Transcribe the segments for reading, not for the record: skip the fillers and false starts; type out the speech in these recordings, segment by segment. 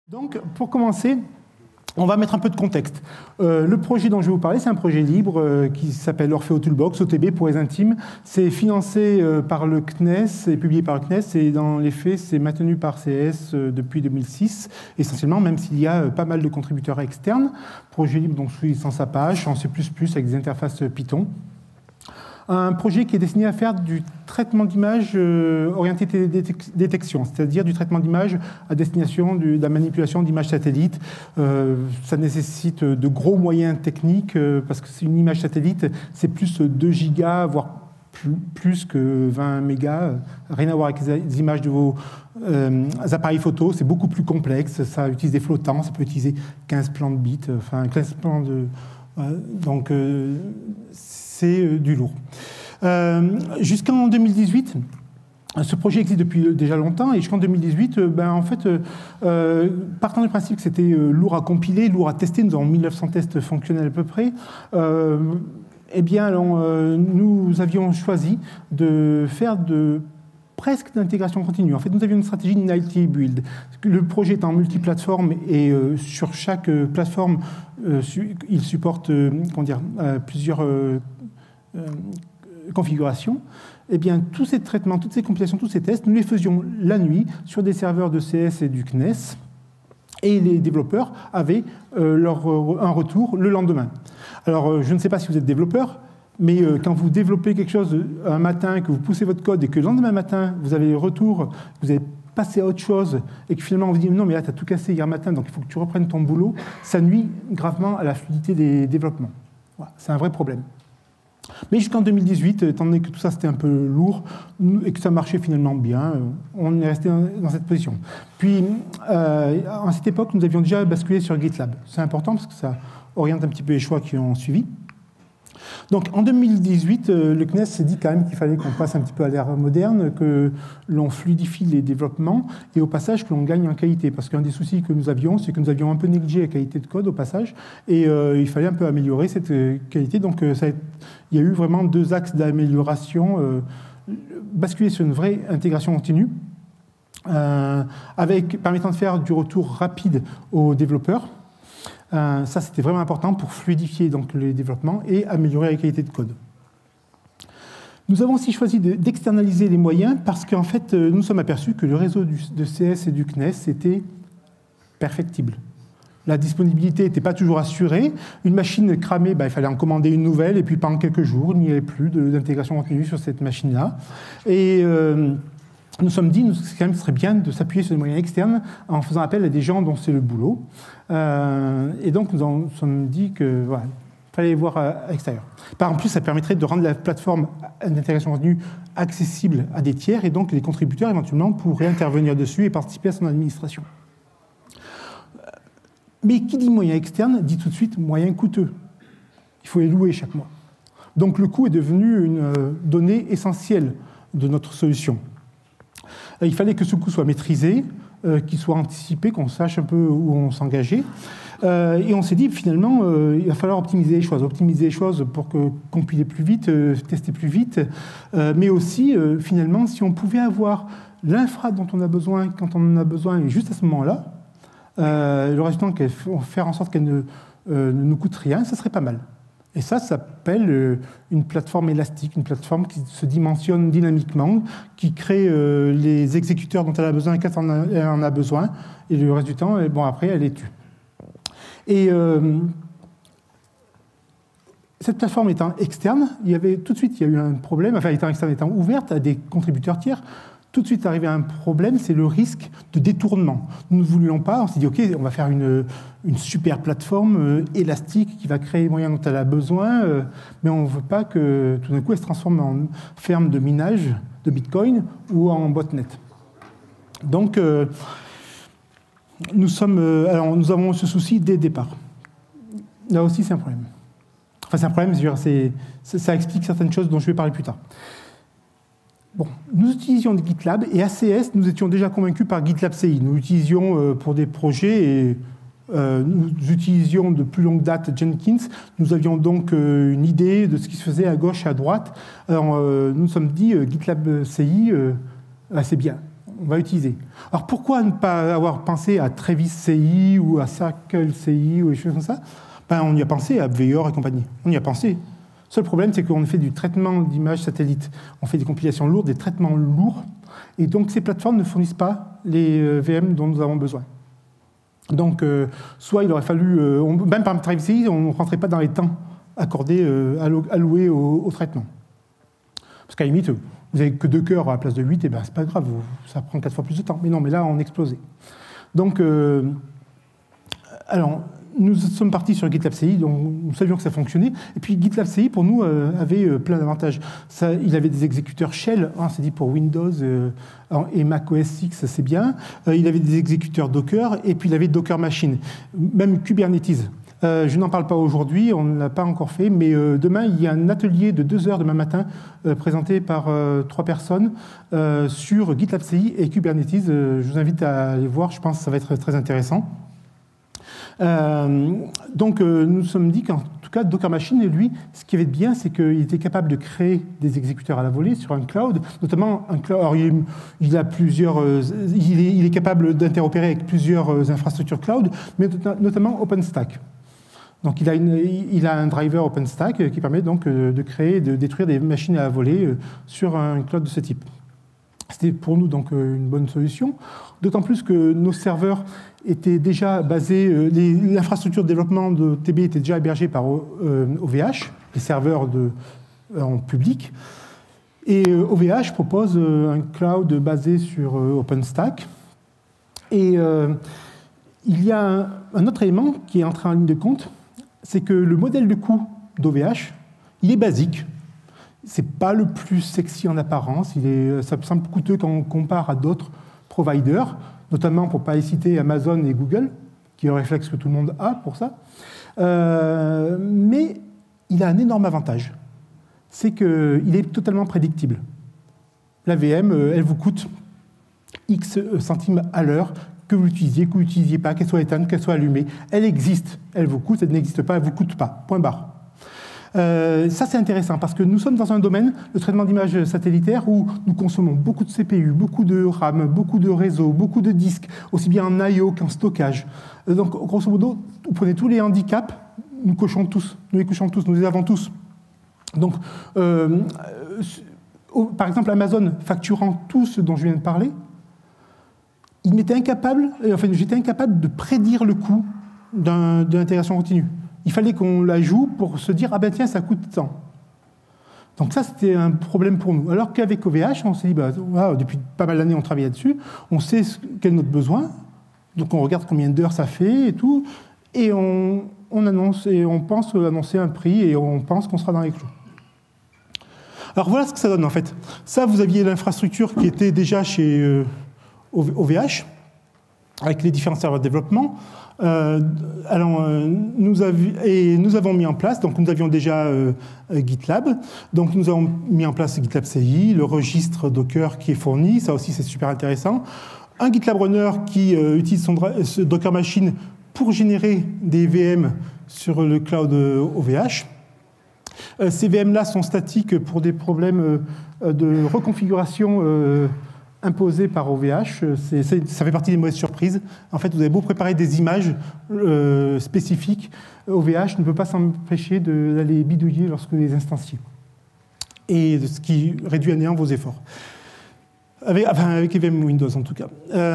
Donc, pour commencer, on va mettre un peu de contexte. Le projet dont je vais vous parler, c'est un projet libre qui s'appelle Orfeo Toolbox, OTB pour les intimes. C'est financé par le CNES et publié par le CNES, et dans les faits, c'est maintenu par CS depuis 2006, essentiellement, même s'il y a pas mal de contributeurs externes. Projet libre, donc sous licence Apache, en C++, avec des interfaces Python. Un projet qui est destiné à faire du traitement d'image orienté détection, c'est-à-dire du traitement d'image à destination de la manipulation d'images satellites. Ça nécessite de gros moyens techniques, parce que c'est une image satellite, c'est plus 2 gigas, voire plus que 20 mégas. Rien à voir avec les images de vos appareils photo, c'est beaucoup plus complexe. Ça utilise des flottants, ça peut utiliser 15 plans de bits, enfin 15 plans de... donc, c'est du lourd. Jusqu'en 2018, ce projet existe depuis déjà longtemps, et jusqu'en 2018, en fait, partant du principe que c'était lourd à compiler, lourd à tester, nous avons 1900 tests fonctionnels à peu près, eh bien, alors, nous avions choisi de faire presque d'intégration continue. En fait, nous avions une stratégie de nightly build. Le projet est en multiplateforme et sur chaque plateforme, il supporte plusieurs configurations. Eh bien, tous ces traitements, toutes ces compilations, tous ces tests, nous les faisions la nuit sur des serveurs de CS et du CNES, et les développeurs avaient un retour le lendemain. Alors, je ne sais pas si vous êtes développeur, mais quand vous développez quelque chose un matin, que vous poussez votre code et que le lendemain matin, vous avez le retour, vous avez passé à autre chose et que finalement on vous dit non, mais là, tu as tout cassé hier matin, donc il faut que tu reprennes ton boulot, ça nuit gravement à la fluidité des développements. Voilà, c'est un vrai problème. Mais jusqu'en 2018, étant donné que tout ça c'était un peu lourd et que ça marchait finalement bien, on est resté dans cette position. Puis, à cette époque, nous avions déjà basculé sur GitLab. C'est important parce que ça oriente un petit peu les choix qui ont suivi. Donc en 2018, le CNES s'est dit quand même qu'il fallait qu'on passe un petit peu à l'ère moderne, que l'on fluidifie les développements et au passage que l'on gagne en qualité. Parce qu'un des soucis que nous avions, c'est que nous avions un peu négligé la qualité de code au passage et il fallait un peu améliorer cette qualité. Donc il y a eu vraiment 2 axes d'amélioration. Basculer sur une vraie intégration continue, permettant de faire du retour rapide aux développeurs. Ça, c'était vraiment important pour fluidifier donc, les développements et améliorer la qualité de code. Nous avons aussi choisi d'externaliser les moyens parce qu'en fait, nous sommes aperçus que le réseau de CS et du CNES était perfectible. La disponibilité n'était pas toujours assurée. Une machine cramée, il fallait en commander une nouvelle et puis pendant quelques jours, il n'y avait plus d'intégration continue sur cette machine-là. Et nous nous sommes dit que ce serait bien de s'appuyer sur des moyens externes en faisant appel à des gens dont c'est le boulot. Et donc, nous nous sommes dit qu'il fallait voir à l'extérieur. En plus, ça permettrait de rendre la plateforme d'intégration continue accessible à des tiers, et donc les contributeurs, éventuellement, pourraient intervenir dessus et participer à son administration. Mais qui dit moyen externe, dit tout de suite moyen coûteux. Il faut les louer chaque mois. Donc, le coût est devenu une donnée essentielle de notre solution. Il fallait que ce coût soit maîtrisé, qu'il soit anticipé, qu'on sache un peu où on s'engageait. Et on s'est dit, finalement, il va falloir optimiser les choses pour compiler plus vite, tester plus vite, mais aussi, finalement, si on pouvait avoir l'infra dont on a besoin quand on en a besoin, et juste à ce moment-là, le résultat, faire en sorte qu'elle ne nous coûte rien, ça serait pas mal. Et ça s'appelle une plateforme élastique, une plateforme qui se dimensionne dynamiquement, qui crée les exécuteurs dont elle a besoin quand elle en a besoin, et le reste du temps, après, elle les tue. Et cette plateforme étant externe, tout de suite, il y a eu un problème, étant externe, étant ouverte à des contributeurs tiers, tout de suite arrivé à un problème, c'est le risque de détournement. Nous ne voulions pas, on s'est dit, OK, on va faire une super plateforme élastique qui va créer les moyens dont elle a besoin, mais on ne veut pas que tout d'un coup elle se transforme en ferme de minage de Bitcoin ou en botnet. Donc, nous avons ce souci dès le départ. Là aussi, c'est un problème. Enfin, c'est un problème, ça explique certaines choses dont je vais parler plus tard. Bon, nous utilisions GitLab et ACS, nous étions déjà convaincus par GitLab CI. Nous l'utilisions pour des projets et nous utilisions de plus longue date Jenkins. Nous avions donc une idée de ce qui se faisait à gauche et à droite. Alors, nous nous sommes dit GitLab CI, c'est bien. on va utiliser. Alors pourquoi ne pas avoir pensé à Travis CI ou à Circle CI ou des choses comme ça? On y a pensé, à Veyor et compagnie. On y a pensé. Le seul problème, c'est qu'on fait du traitement d'images satellites. On fait des compilations lourdes, des traitements lourds. Et donc, ces plateformes ne fournissent pas les VM dont nous avons besoin. Donc, soit il aurait fallu... même par Travis CI, on ne rentrait pas dans les temps accordés, alloués au traitement. Parce qu'à la limite, vous n'avez que 2 cœurs à la place de 8, et c'est pas grave, ça prend 4 fois plus de temps. Mais non, mais là, on explosait. Donc, alors, nous sommes partis sur GitLab CI, donc nous savions que ça fonctionnait. Et puis GitLab CI, pour nous, avait plein d'avantages. Il avait des exécuteurs shell, c'est dit pour Windows et Mac OS X, c'est bien. Il avait des exécuteurs Docker, et puis il avait Docker Machine, même Kubernetes. Je n'en parle pas aujourd'hui, on ne l'a pas encore fait, mais demain, il y a un atelier de 2 heures demain matin présenté par 3 personnes sur GitLab CI et Kubernetes. Je vous invite à aller voir, je pense que ça va être très intéressant. Donc, nous nous sommes dit qu'en tout cas, Docker Machine, lui, ce qui avait de bien, c'est qu'il était capable de créer des exécuteurs à la volée sur un cloud, notamment un cloud. Alors, il a plusieurs, il est capable d'interopérer avec plusieurs infrastructures cloud, mais notamment OpenStack. Donc, il a un driver OpenStack qui permet donc de créer, de détruire des machines à la volée sur un cloud de ce type. C'était pour nous donc une bonne solution, d'autant plus que nos serveurs étaient déjà basés, l'infrastructure de développement de TB était déjà hébergée par OVH, les serveurs en public, et OVH propose un cloud basé sur OpenStack. Et il y a un autre élément qui est entré en ligne de compte, c'est que le modèle de coût d'OVH, il est basique. Ce n'est pas le plus sexy en apparence, ça semble coûteux quand on compare à d'autres providers, notamment pour ne pas citer Amazon et Google, qui est un réflexe que tout le monde a pour ça. Mais il a un énorme avantage, c'est qu'il est totalement prédictible. La VM, elle vous coûte X centimes à l'heure, que vous l'utilisiez, que vous l'utilisiez pas, qu'elle soit éteinte, qu'elle soit allumée. Elle existe, elle vous coûte, elle n'existe pas, elle ne vous coûte pas. Point barre. Ça, c'est intéressant parce que nous sommes dans un domaine, le traitement d'images satellitaires, où nous consommons beaucoup de CPU, beaucoup de RAM, beaucoup de réseaux, beaucoup de disques, aussi bien en I/O qu'en stockage. Donc, grosso modo, vous prenez tous les handicaps, nous les cochons tous, nous les avons tous. Donc, par exemple, Amazon facturant tout ce dont je viens de parler, j'étais incapable de prédire le coût de l'intégration continue. Il fallait qu'on la joue pour se dire « Ah ben tiens, ça coûte tant ». Donc ça, c'était un problème pour nous. Alors qu'avec OVH, on s'est dit depuis pas mal d'années, on travaille là-dessus, on sait quel est notre besoin, donc on regarde combien d'heures ça fait et tout, et on annonce, et on pense annoncer un prix, et on pense qu'on sera dans les clous. Alors voilà ce que ça donne en fait. Ça, vous aviez l'infrastructure qui était déjà chez OVH, avec les différents serveurs de développement. Nous avons mis en place, donc nous avions déjà GitLab, donc nous avons mis en place GitLab CI, le registre Docker qui est fourni, ça aussi c'est super intéressant. Un GitLab Runner qui utilise ce Docker Machine pour générer des VM sur le cloud OVH. Ces VM-là sont statiques pour des problèmes de reconfiguration imposé par OVH, ça fait partie des mauvaises surprises. En fait, vous avez beau préparer des images spécifiques, OVH ne peut pas s'empêcher d'aller bidouiller lorsque vous les instanciez. Et ce qui réduit à néant vos efforts. Avec EVM Windows en tout cas.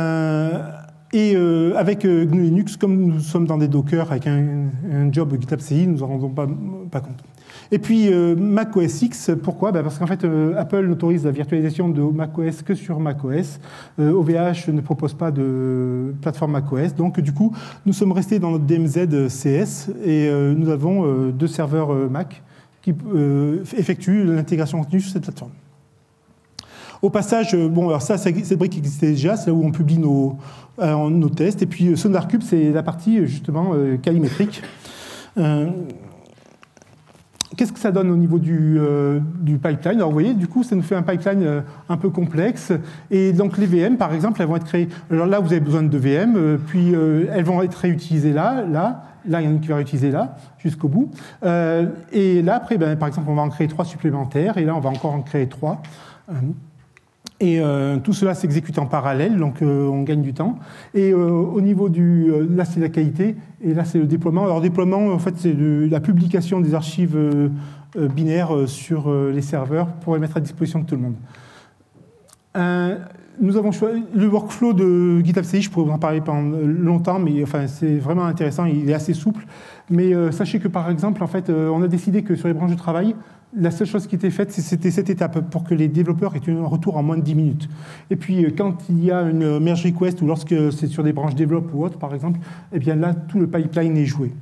Avec GNU Linux, comme nous sommes dans des Docker avec un job GitLab CI, nous n'en rendons pas compte. Et puis Mac OS X, pourquoi ? Parce qu'en fait, Apple n'autorise la virtualisation de Mac OS que sur Mac OS. OVH ne propose pas de plateforme Mac OS. Donc, du coup, nous sommes restés dans notre DMZ CS et nous avons 2 serveurs Mac qui effectuent l'intégration continue sur cette plateforme. Au passage, alors cette brique existait déjà, c'est là où on publie nos tests. Et puis SonarCube, c'est la partie justement calimétrique. Qu'est-ce que ça donne au niveau du pipeline ? Alors vous voyez, du coup, ça nous fait un pipeline un peu complexe. Et donc les VM, par exemple, elles vont être créées. Alors là, vous avez besoin de 2 VM, puis elles vont être réutilisées là, il y en a une qui va réutiliser là, jusqu'au bout. Et là, après, par exemple, on va en créer 3 supplémentaires, et là, on va encore en créer 3. Et tout cela s'exécute en parallèle, donc on gagne du temps. Et au niveau là c'est la qualité, et là c'est le déploiement. Alors le déploiement, en fait, c'est la publication des archives binaires sur les serveurs pour les mettre à disposition de tout le monde. Nous avons choisi le workflow de GitLab CI, je pourrais vous en parler pendant longtemps, mais enfin, c'est vraiment intéressant, il est assez souple. Mais sachez que par exemple, en fait, on a décidé que sur les branches de travail, la seule chose qui était faite, c'était cette étape pour que les développeurs aient un retour en moins de 10 minutes. Et puis, quand il y a une merge request ou lorsque c'est sur des branches développe ou autre, par exemple, eh bien là, tout le pipeline est joué.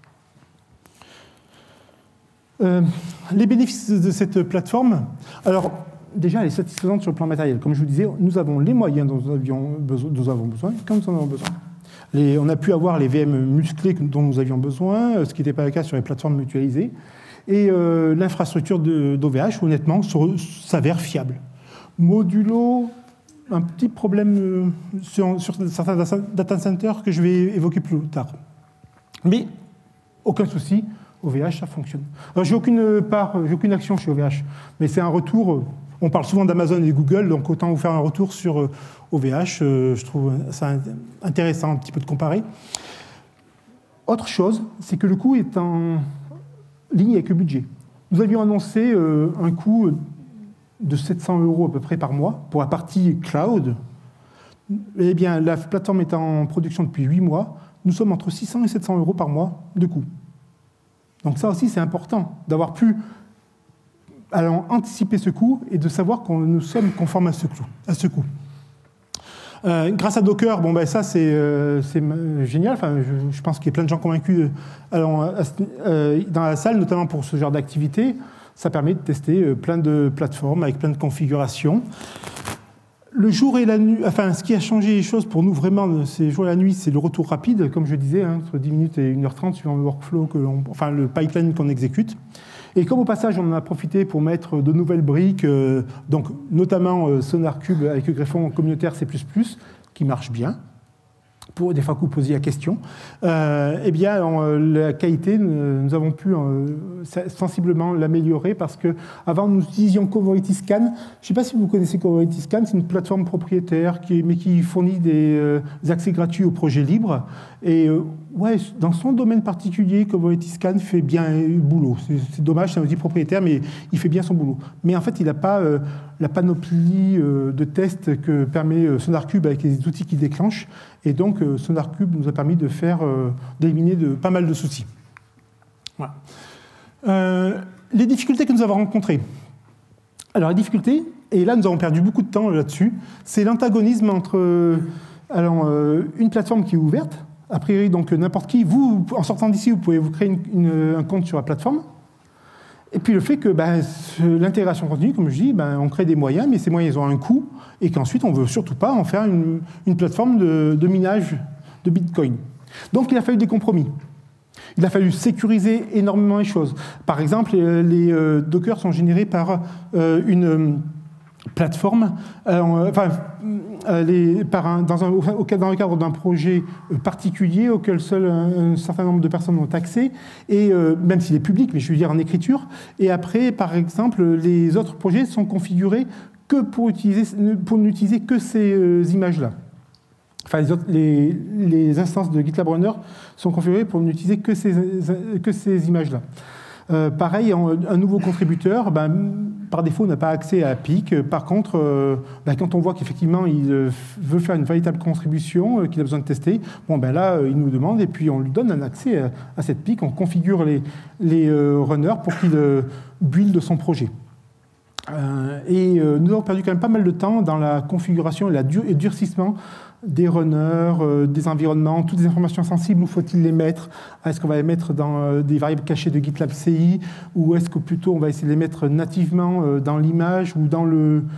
Les bénéfices de cette plateforme, alors déjà, elle est satisfaisante sur le plan matériel. Comme je vous disais, nous avons les moyens dont nous avons besoin quand nous en avons besoin. On a pu avoir les VM musclés dont nous avions besoin, ce qui n'était pas le cas sur les plateformes mutualisées. Et l'infrastructure d'OVH, honnêtement, s'avère fiable. Modulo, un petit problème sur certains data centers que je vais évoquer plus tard. Mais aucun souci, OVH, ça fonctionne. Alors, j'ai aucune action chez OVH, mais c'est un retour. On parle souvent d'Amazon et Google, donc autant vous faire un retour sur OVH. Je trouve ça intéressant un petit peu de comparer. Autre chose, c'est que le coût est en ligne avec le budget. Nous avions annoncé un coût de 700 € à peu près par mois pour la partie cloud. Eh bien, la plateforme est en production depuis 8 mois. Nous sommes entre 600 et 700 € par mois de coût. Donc ça aussi, c'est important d'avoir pu anticiper ce coût et de savoir que nous sommes conformes à ce coût. Grâce à Docker, bon, ben ça c'est génial. Enfin, je pense qu'il y a plein de gens convaincus dans la salle, notamment pour ce genre d'activité. Ça permet de tester plein de plateformes avec plein de configurations. Le jour et la nuit, enfin, ce qui a changé les choses pour nous vraiment, c'est le jour et la nuit, c'est le retour rapide, comme je disais, entre 10 minutes et 1h30 suivant le workflow, le pipeline qu'on exécute. Et comme au passage, on en a profité pour mettre de nouvelles briques, donc notamment SonarCube avec le greffon communautaire C++, qui marche bien, pour des fois que vous posiez la question, eh bien, la qualité, nous avons pu sensiblement l'améliorer parce qu'avant, nous utilisions CoverityScan. Je ne sais pas si vous connaissez CoverityScan, c'est une plateforme propriétaire mais qui fournit des accès gratuits aux projets libres. Et ouais, dans son domaine particulier, CoverityScan fait bien le boulot. C'est dommage, c'est un outil propriétaire, mais il fait bien son boulot. Mais en fait, il n'a pas la panoplie de tests que permet SonarCube avec les outils qui déclenchent. Et donc, SonarCube nous a permis d'éliminer pas mal de soucis. Voilà. Les difficultés que nous avons rencontrées. Alors, les difficultés, et là, nous avons perdu beaucoup de temps là-dessus, c'est l'antagonisme entre une plateforme qui est ouverte, a priori, donc n'importe qui, vous, en sortant d'ici, vous pouvez vous créer un compte sur la plateforme. Et puis le fait que l'intégration continue, comme je dis, on crée des moyens, mais ces moyens ils ont un coût, et qu'ensuite on ne veut surtout pas en faire une plateforme de minage de Bitcoin. Donc il a fallu des compromis. Il a fallu sécuriser énormément les choses. Par exemple, les Docker sont générés par une plateforme, dans le cadre d'un projet particulier auquel seul un certain nombre de personnes ont accès, et même s'il est public, mais je veux dire en écriture. Et après, par exemple, les autres projets sont configurés que pour n'utiliser que ces images-là. Enfin, les instances de GitLab Runner sont configurées pour n'utiliser que ces images-là. Pareil, un nouveau contributeur, par défaut, n'a pas accès à PIC. Par contre, quand on voit qu'effectivement, il veut faire une véritable contribution, qu'il a besoin de tester, là, il nous demande et puis on lui donne un accès à cette PIC. On configure les runners pour qu'il build son projet. Nous avons perdu quand même pas mal de temps dans la configuration et le durcissement des runners, des environnements, toutes les informations sensibles, où faut-il les mettre? Est-ce qu'on va les mettre dans des variables cachées de GitLab CI, ou est-ce que plutôt on va essayer de les mettre nativement dans l'image ou dans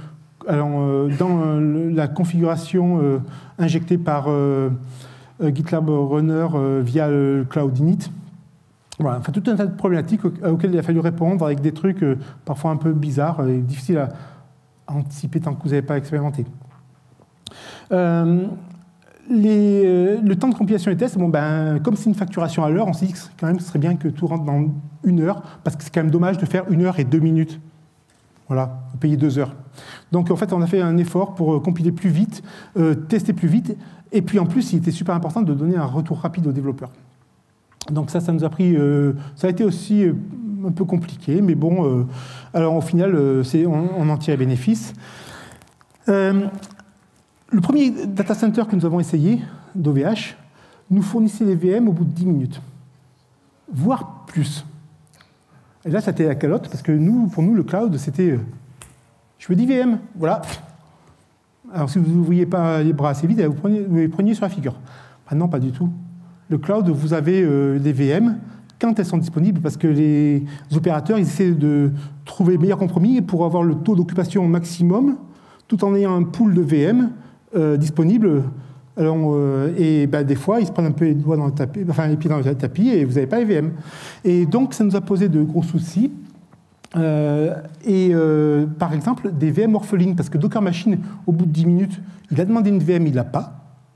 la configuration injectée par GitLab Runner via le Cloud Init? Voilà, enfin, tout un tas de problématiques auxquelles il a fallu répondre avec des trucs parfois un peu bizarres et difficiles à anticiper tant que vous n'avez pas expérimenté. Le temps de compilation des tests, comme c'est une facturation à l'heure, on s'est dit que quand même ce serait bien que tout rentre dans 1 heure, parce que c'est quand même dommage de faire 1 heure et 2 minutes. Voilà, vous payez 2 heures. Donc en fait, on a fait un effort pour compiler plus vite, tester plus vite, et puis en plus, il était super important de donner un retour rapide aux développeurs. Donc ça nous a pris... ça a été aussi un peu compliqué, mais bon, alors au final, on en tire bénéfice. Le premier data center que nous avons essayé, d'OVH, nous fournissait les VM au bout de 10 minutes, voire plus. Et là, c'était la calotte, parce que pour nous, le cloud, c'était je veux 10 VM, voilà. Alors, si vous n'ouvriez pas les bras assez vite, vous les preniez sur la figure. Maintenant, pas du tout. Le cloud, vous avez des VM quand elles sont disponibles, parce que les opérateurs ils essaient de trouver le meilleur compromis pour avoir le taux d'occupation maximum, tout en ayant un pool de VM disponible. Alors, des fois, ils se prennent un peu les doigts dans le tapis, enfin les pieds dans le tapis, et vous n'avez pas les VM. Et donc, ça nous a posé de gros soucis. Par exemple, des VM orphelines, parce que Docker Machine, au bout de 10 minutes, il a demandé une VM, il ne l'a pas.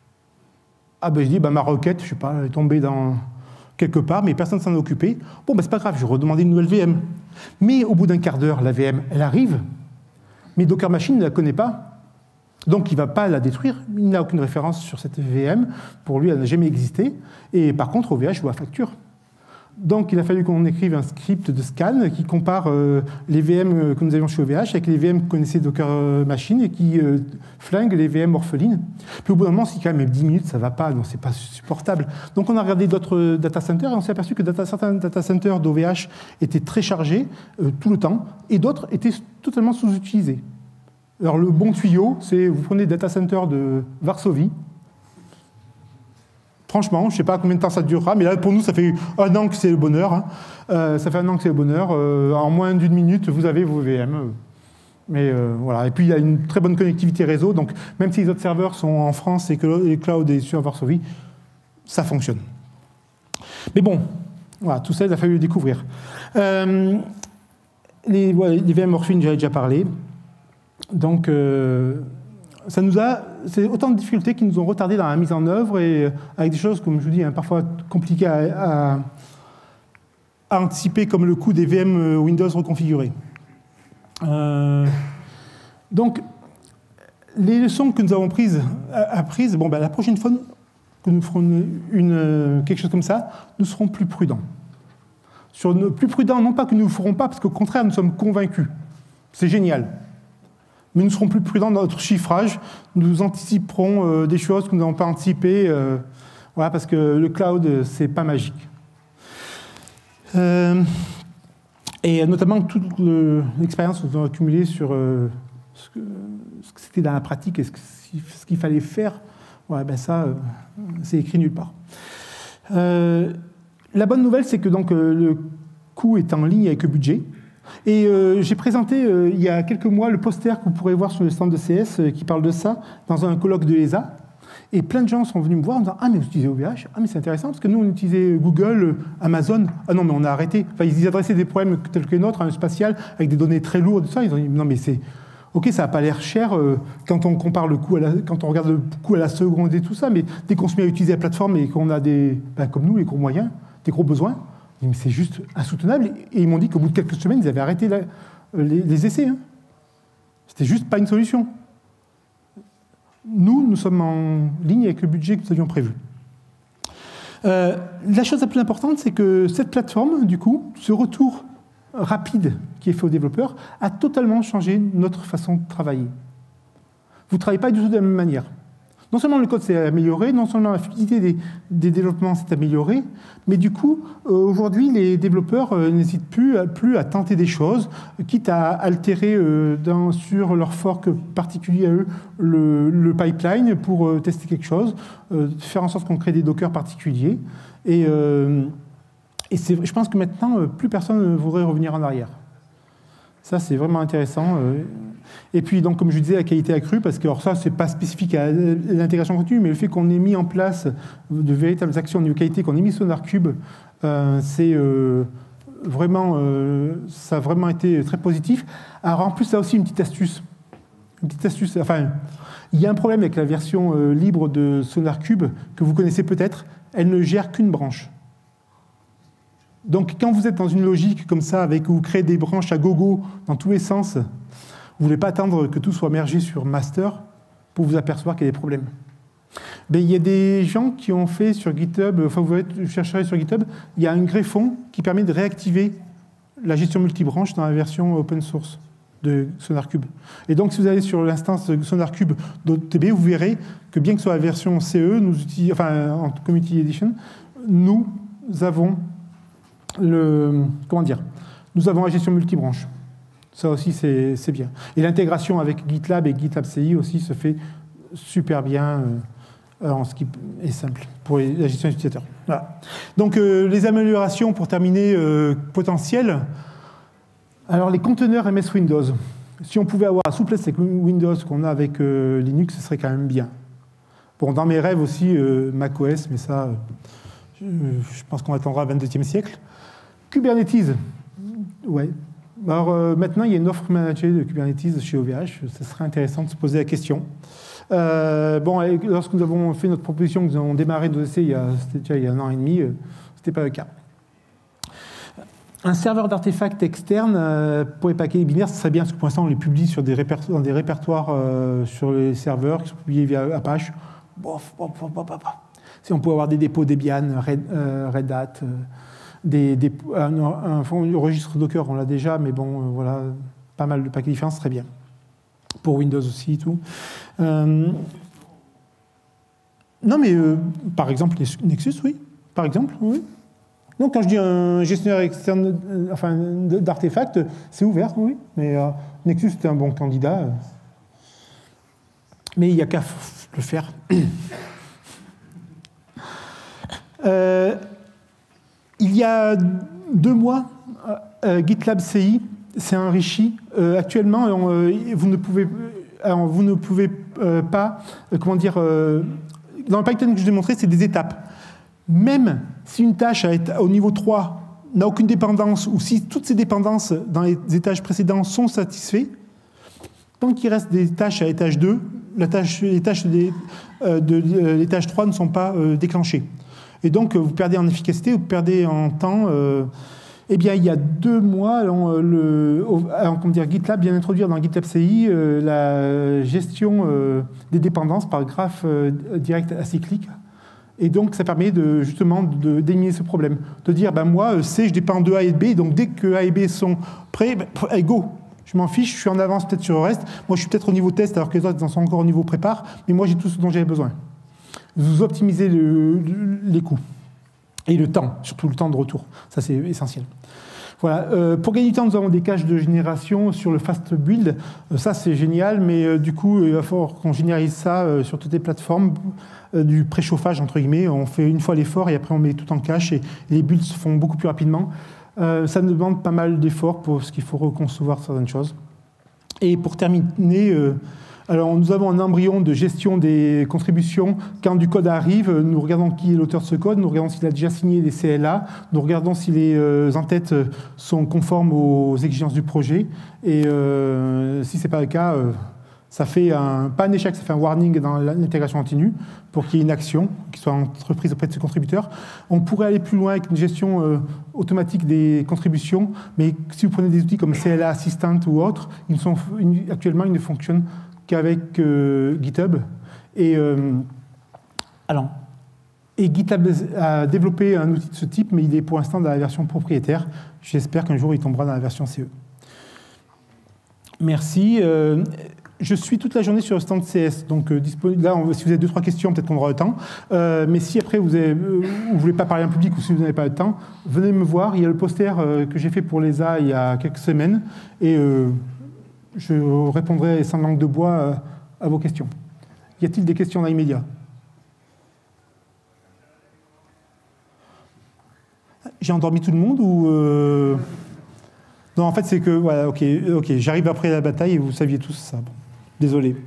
Ah ben je dis, ma requête, je ne sais pas, elle est tombée dans quelque part, mais personne ne s'en est occupé. Bon, c'est pas grave, je vais redemander une nouvelle VM. Mais au bout d'un quart d'heure, la VM, elle arrive, mais Docker Machine ne la connaît pas. Donc, il ne va pas la détruire. Il n'a aucune référence sur cette VM. Pour lui, elle n'a jamais existé. Et par contre, OVH doit facture. Donc, il a fallu qu'on écrive un script de scan qui compare les VM que nous avions chez OVH avec les VM que connaissait Docker Machine et qui flingue les VM orphelines. Puis au bout d'un moment, si quand même 10 minutes, ça ne va pas, donc c'est pas supportable. Donc, on a regardé d'autres data centers et on s'est aperçu que certains data centers d'OVH étaient très chargés tout le temps et d'autres étaient totalement sous-utilisés. Alors, le bon tuyau, c'est vous prenez le data center de Varsovie. Franchement, je ne sais pas combien de temps ça durera, mais là, pour nous, ça fait 1 an que c'est le bonheur. Hein. Ça fait 1 an que c'est le bonheur. En moins d'1 minute, vous avez vos VM. Mais voilà. Et puis, il y a une très bonne connectivité réseau. Donc, même si les autres serveurs sont en France et que les clouds est sur Varsovie, ça fonctionne. Mais bon, voilà, tout ça, il a fallu le découvrir. Les VM orphelines, j'en ai déjà parlé. Donc, c'est autant de difficultés qui nous ont retardé dans la mise en œuvre et avec des choses, comme je vous dis, parfois compliquées à anticiper, comme le coût des VM Windows reconfigurés. Donc, les leçons que nous avons apprises, la prochaine fois que nous ferons quelque chose comme ça, nous serons plus prudents. Plus prudents, non pas que nous ne le ferons pas, parce qu'au contraire, nous sommes convaincus. C'est génial. Mais nous serons plus prudents dans notre chiffrage. Nous anticiperons des choses que nous n'avons pas anticipées, voilà, parce que le cloud, c'est pas magique. Et notamment toute l'expérience que nous avons accumulée sur ce que c'était dans la pratique et ce qu'il fallait faire, ouais, ça, c'est écrit nulle part. La bonne nouvelle, c'est que donc, le coût est en ligne avec le budget. Et j'ai présenté il y a quelques mois le poster que vous pourrez voir sur le stand de CS qui parle de ça dans un colloque de l'ESA. Et plein de gens sont venus me voir en disant « Ah, mais vous utilisez OVH ? Ah, mais c'est intéressant, parce que nous, on utilisait Google, Amazon. Ah non, mais on a arrêté. » Enfin, ils adressaient des problèmes tels que les nôtres, un spatial, avec des données très lourdes, tout ça. Ils ont dit « Non, mais c'est... Ok, ça n'a pas l'air cher quand on compare le coût quand on regarde le coût à la seconde et tout ça, mais dès qu'on se met à utiliser la plateforme et qu'on a comme nous, les gros moyens, des gros besoins, mais c'est juste insoutenable. » Et ils m'ont dit qu'au bout de quelques semaines, ils avaient arrêté les essais. Hein. C'était juste pas une solution. Nous sommes en ligne avec le budget que nous avions prévu. La chose la plus importante, c'est que cette plateforme, du coup, ce retour rapide qui est fait aux développeurs, a totalement changé notre façon de travailler. Vous ne travaillez pas du tout de la même manière. Non seulement le code s'est amélioré, non seulement la fluidité des développements s'est améliorée, mais du coup, aujourd'hui, les développeurs n'hésitent plus à tenter des choses, quitte à altérer sur leur fork particulier à eux le pipeline pour tester quelque chose, faire en sorte qu'on crée des dockers particuliers. Et je pense que maintenant, plus personne ne voudrait revenir en arrière. Ça, c'est vraiment intéressant. Et puis, donc, comme je disais, la qualité accrue, parce que alors ça, c'est pas spécifique à l'intégration continue, mais le fait qu'on ait mis en place de véritables actions de qualité, qu'on ait mis SonarCube, c'est vraiment, ça a vraiment été très positif. Alors, en plus, ça a aussi une petite astuce. Enfin, il y a un problème avec la version libre de SonarCube que vous connaissez peut-être. Elle ne gère qu'une branche. Donc, quand vous êtes dans une logique comme ça, où vous créez des branches à gogo dans tous les sens, vous ne voulez pas attendre que tout soit mergé sur master pour vous apercevoir qu'il y a des problèmes. Ben, il y a des gens qui ont fait sur GitHub, enfin vous chercherez sur GitHub, il y a un greffon qui permet de réactiver la gestion multibranche dans la version open source de SonarCube. Et donc, si vous allez sur l'instance SonarCube.tb, vous verrez que bien que ce soit la version CE, en Community Edition, nous avons nous avons la gestion multibranche. Ça aussi, c'est bien. Et l'intégration avec GitLab et GitLab CI aussi se fait super bien en ce qui est simple pour la gestion utilisateur. Voilà. Donc, les améliorations, pour terminer, potentielles. Alors, les conteneurs MS Windows. Si on pouvait avoir la souplesse avec Windows qu'on a avec Linux, ce serait quand même bien. Bon, dans mes rêves aussi, macOS, mais ça, je pense qu'on attendra le 22e siècle. Kubernetes, ouais. Alors maintenant, il y a une offre managée de Kubernetes chez OVH. Ce serait intéressant de se poser la question. Lorsque nous avons fait notre proposition, nous avons démarré nos essais c'était déjà il y a 1 an et demi, ce n'était pas le cas. Un serveur d'artefacts externe pour les paquets binaires, ce serait bien, parce que pour l'instant, on les publie dans des répertoires sur les serveurs qui sont publiés via Apache. Si on peut avoir des dépôts Debian, Red Hat, un registre Docker, on l'a déjà, mais bon, voilà, pas mal de paquets différents, ce serait bien. Pour Windows aussi et tout. Non, mais par exemple, Nexus, oui. Par exemple, oui. Donc, quand je dis un gestionnaire externe d'artefacts, c'est ouvert, oui. Mais Nexus, c'était un bon candidat. Mais il n'y a qu'à le faire. Il y a 2 mois, GitLab CI s'est enrichi. Actuellement, vous ne pouvez pas, dans le Python que je vous ai montré, c'est des étapes. Même si une tâche au niveau 3 n'a aucune dépendance, ou si toutes ces dépendances dans les étages précédents sont satisfaites, tant qu'il reste des tâches à l'étage 2, les tâches de l'étage 3 ne sont pas déclenchées. Et donc, vous perdez en efficacité, vous perdez en temps. Eh bien, il y a 2 mois, GitLab vient d'introduire dans GitLab CI la gestion des dépendances par graphe direct acyclique. Et donc, ça permet justement d'éliminer ce problème. De dire, moi, C, je dépends de A et de B, donc dès que A et B sont prêts, go. Je m'en fiche, je suis en avance peut-être sur le reste. Moi, je suis peut-être au niveau test, alors que les autres en sont encore au niveau prépare, mais moi, j'ai tout ce dont j'avais besoin. Vous optimisez les coûts. Et le temps, surtout le temps de retour. Ça, c'est essentiel. Voilà. Pour gagner du temps, nous avons des caches de génération sur le fast build. Ça, c'est génial, mais du coup, il va falloir qu'on généralise ça sur toutes les plateformes. Du préchauffage, entre guillemets. On fait une fois l'effort et après, on met tout en cache et les builds se font beaucoup plus rapidement. Ça nous demande pas mal d'efforts parce qu'il faut reconcevoir certaines choses. Et pour terminer, alors nous avons un embryon de gestion des contributions. Quand du code arrive, nous regardons qui est l'auteur de ce code, nous regardons s'il a déjà signé les CLA, nous regardons si les entêtes sont conformes aux exigences du projet. Et si ce n'est pas le cas, ça fait pas un échec, ça fait un warning dans l'intégration continue pour qu'il y ait une action qui soit entreprise auprès de ce contributeur. On pourrait aller plus loin avec une gestion automatique des contributions, mais si vous prenez des outils comme CLA Assistant ou autres, actuellement, ils ne fonctionnent qu'avec GitHub. Et GitHub a développé un outil de ce type, mais il est pour l'instant dans la version propriétaire. J'espère qu'un jour, il tombera dans la version CE. Merci. Je suis toute la journée sur le stand CS, donc disponible. Là, si vous avez 2-3 questions, peut-être qu'on aura le temps. Mais si après vous ne voulez pas parler en public ou si vous n'avez pas le temps, venez me voir. Il y a le poster que j'ai fait pour l'ESA il y a quelques semaines et je répondrai sans langue de bois à vos questions. Y a-t-il des questions dans l'immédiat? J'ai endormi tout le monde ou Non, en fait, c'est que voilà, ok, j'arrive après la bataille et vous saviez tous ça. Bon. Désolé.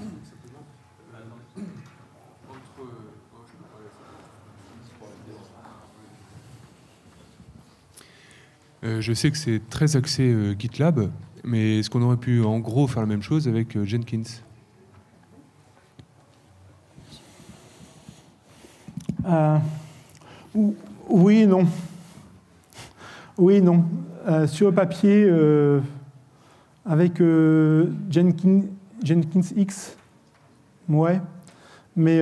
Je sais que c'est très axé GitLab, mais est-ce qu'on aurait pu en gros faire la même chose avec Jenkins? Oui et non. Oui, non. Sur le papier, avec Jenkins X, ouais. Mais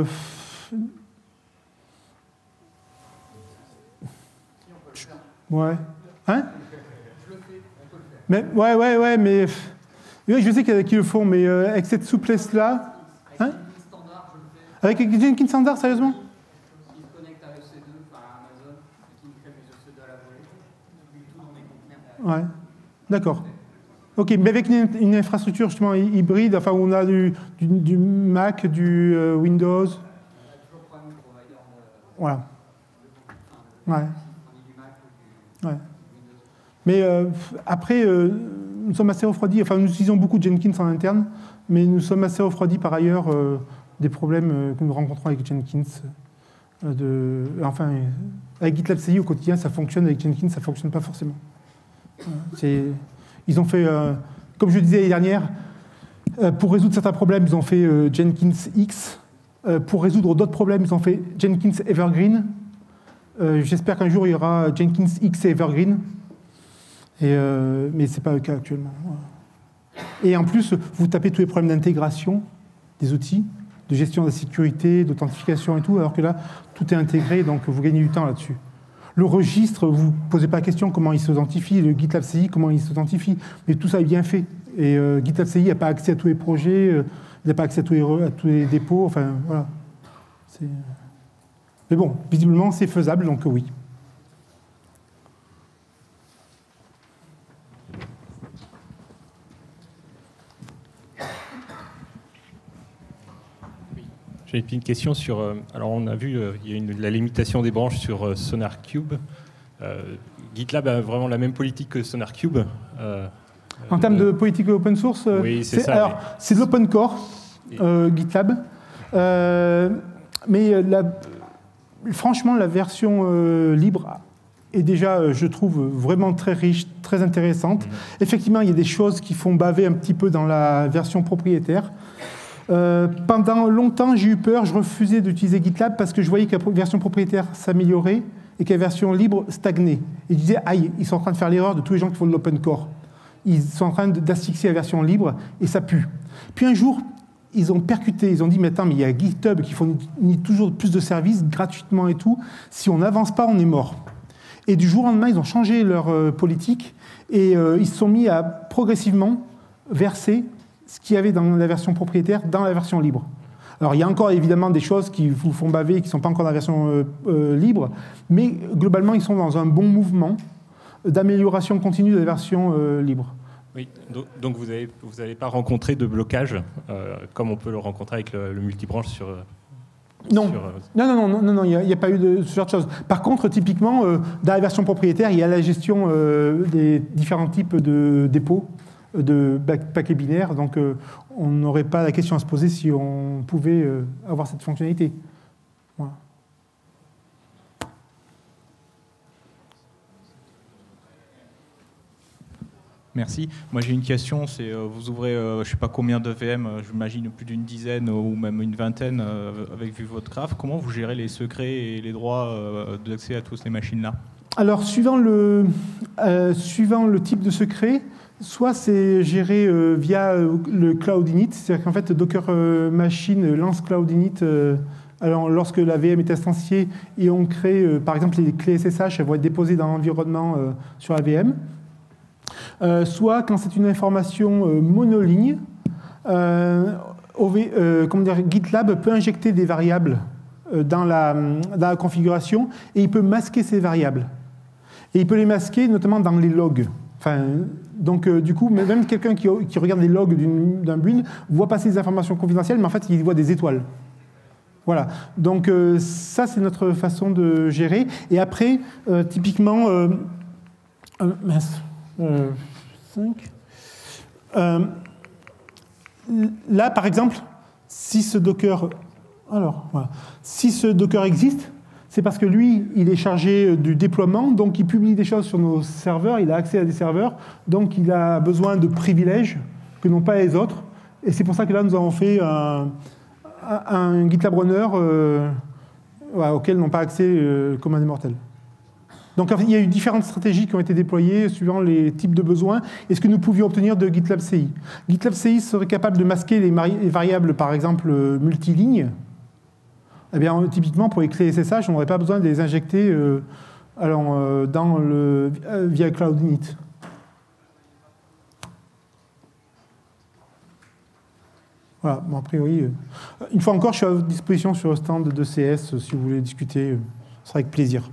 ouais. Hein? Mais ouais, mais oui, je sais qu'il y en a qui le font, mais avec cette souplesse-là, hein? Avec Jenkins Standard, sérieusement? Qui se connecte à EC2 par Amazon, qui crée des EC2 à la volée, puis tout dans des conteneurs. Ouais, d'accord. Ok, mais avec une infrastructure justement hybride, enfin où on a du Mac, du Windows. On a toujours premier provider de. Voilà. Ouais. Du Mac ou du Ouais. Windows. Mais après, nous sommes assez refroidis. Enfin, nous utilisons beaucoup de Jenkins en interne, mais nous sommes assez refroidis par ailleurs des problèmes que nous rencontrons avec Jenkins. Enfin, avec GitLab CI au quotidien, ça fonctionne. Avec Jenkins, ça ne fonctionne pas forcément. Ils ont fait, comme je le disais l'année dernière, pour résoudre certains problèmes, ils ont fait Jenkins X. Pour résoudre d'autres problèmes, ils ont fait Jenkins Evergreen. J'espère qu'un jour, il y aura Jenkins X et Evergreen. Mais ce n'est pas le cas actuellement. Et en plus, vous tapez tous les problèmes d'intégration des outils, de gestion de la sécurité, d'authentification et tout, alors que là, tout est intégré, donc vous gagnez du temps là-dessus. Le registre, vous ne posez pas la question comment il s'authentifie, le GitLab CI, comment il s'authentifie, mais tout ça est bien fait. Et GitLab CI n'a pas accès à tous les projets, il n'a pas accès à tous les dépôts, enfin voilà. Mais bon, visiblement, c'est faisable, donc oui. J'ai une question sur... alors, on a vu, il y a la limitation des branches sur SonarQube. GitLab a vraiment la même politique que SonarQube. En termes de politique open source, oui, c'est ça. Alors, c'est de l'open core, GitLab. Mais franchement, la version libre est déjà, je trouve, vraiment très riche, très intéressante. Effectivement, il y a des choses qui font baver un petit peu dans la version propriétaire. Pendant longtemps, j'ai eu peur, je refusais d'utiliser GitLab parce que je voyais que la version propriétaire s'améliorait et que la version libre stagnait. Et je disais, aïe, ils sont en train de faire l'erreur de tous les gens qui font de l'open core. Ils sont en train d'asphyxier la version libre et ça pue. Puis un jour, ils ont percuté, ils ont dit, mais attends, mais il y a GitHub qui fournit toujours plus de services gratuitement et tout. Si on n'avance pas, on est mort. Et du jour au lendemain, ils ont changé leur politique et ils se sont mis à progressivement verser ce qu'il y avait dans la version propriétaire dans la version libre. Alors, il y a encore évidemment des choses qui vous font baver et qui ne sont pas encore dans la version libre, mais globalement, ils sont dans un bon mouvement d'amélioration continue de la version libre. Oui. Donc vous n'avez pas rencontré de blocage, comme on peut le rencontrer avec le multibranche sur... Non, il n'y a pas eu de ce genre de choses. Par contre, typiquement, dans la version propriétaire, il y a la gestion des différents types de dépôts, de paquets binaires, donc on n'aurait pas la question à se poser si on pouvait avoir cette fonctionnalité. Voilà. Merci. Moi j'ai une question, c'est vous ouvrez je ne sais pas combien de VM, j'imagine plus d'une dizaine ou même une vingtaine avec vu votre graphe. Comment vous gérez les secrets et les droits d'accès à toutes ces machines-là? Alors suivant le type de secret, soit c'est géré via le Cloud Init, c'est-à-dire qu'en fait Docker Machine lance Cloud Init alors, lorsque la VM est instanciée et on crée par exemple les clés SSH, elles vont être déposées dans l'environnement sur la VM. Soit quand c'est une information monoligne, GitLab peut injecter des variables dans la configuration et il peut masquer ces variables. Et il peut les masquer notamment dans les logs. Enfin, donc du coup, même quelqu'un qui regarde les logs d'un build voit passer des informations confidentielles, mais en fait il voit des étoiles. Voilà, donc ça c'est notre façon de gérer. Et après, typiquement, là par exemple, si ce Docker existe, c'est parce que lui, il est chargé du déploiement, donc il publie des choses sur nos serveurs, il a accès à des serveurs, donc il a besoin de privilèges que n'ont pas les autres. Et c'est pour ça que là, nous avons fait un GitLab Runner auquel n'ont pas accès comme un des mortels. Donc il y a eu différentes stratégies qui ont été déployées suivant les types de besoins et ce que nous pouvions obtenir de GitLab CI. GitLab CI serait capable de masquer les variables, par exemple, multilignes. Eh bien, typiquement, pour les clés SSH, on n'aurait pas besoin de les injecter via Cloud Init. Voilà, bon, a priori, une fois encore, je suis à votre disposition sur le stand de CS, si vous voulez discuter, ce sera avec plaisir.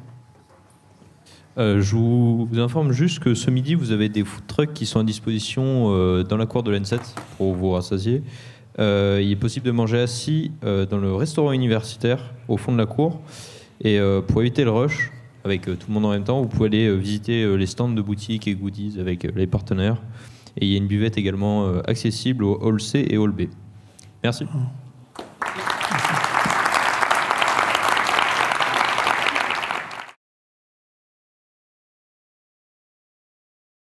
Je vous informe juste que ce midi, vous avez des food trucks qui sont à disposition dans la cour de l'N7 pour vous rassasier. Il est possible de manger assis dans le restaurant universitaire au fond de la cour. Et pour éviter le rush, avec tout le monde en même temps, vous pouvez aller visiter les stands de boutiques et goodies avec les partenaires. Et il y a une buvette également accessible au Hall C et Hall B. Merci.